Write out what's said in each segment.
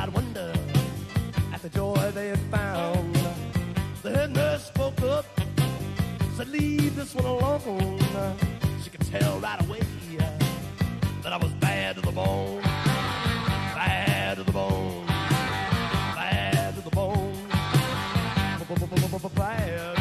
wide wonder at the joy they had found. The head nurse spoke up, said, leave this one alone. She could tell right away that I was bad to the bone. Bad to the bone. Bad to the bone. Bad. Bad.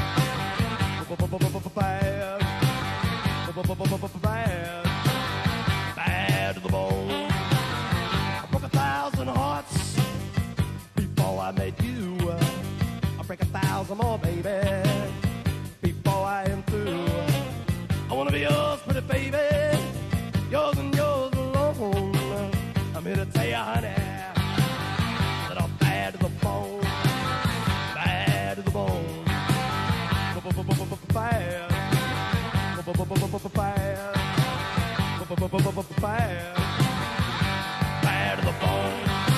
Bad. Bad to the bone. I broke 1,000 hearts before I met you. I'll break 1,000 more, baby, before I am through. I wanna be yours, pretty baby, yours and yours alone. I'm here to tell you, honey, that I'm bad to the bone. Bad to the bone. Bad. Bad. Bad to the bone.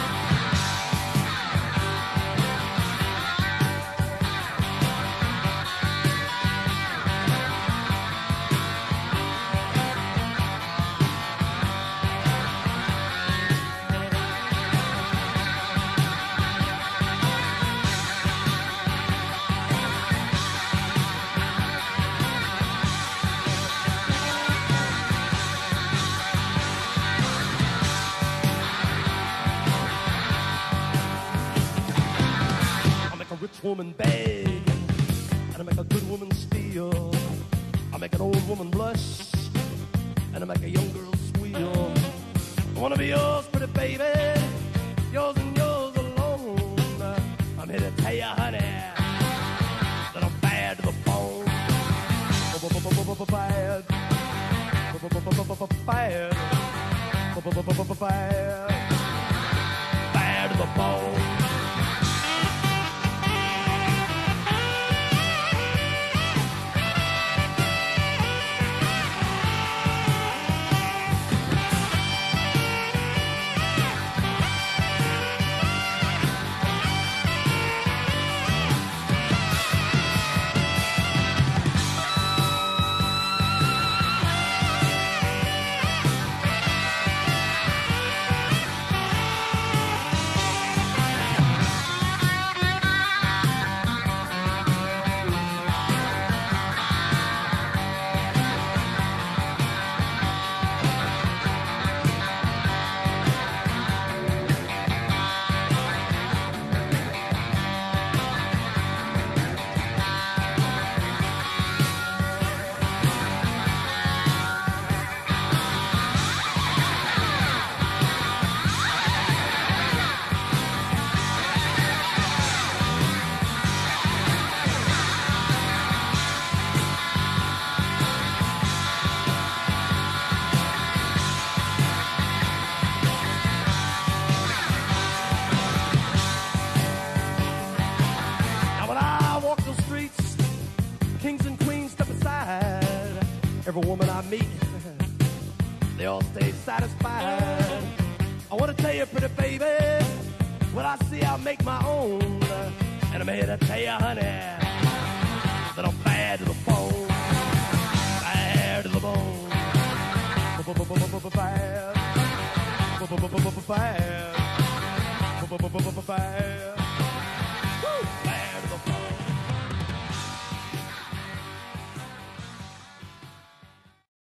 Woman beg, and I make a good woman steal. I make an old woman blush, and I make a young girl squeal. I wanna be yours, pretty baby, yours and yours alone. I'm here to tell you, honey, that I'm bad to the bone. Bad. Bad. Bad to the bone. Every woman I meet, they all stay satisfied. I want to tell you, pretty baby, what I see I make my own. And I'm here to tell you, honey, that I'm bad to the bone. Bad to the bone. Bad. Bad. Bad.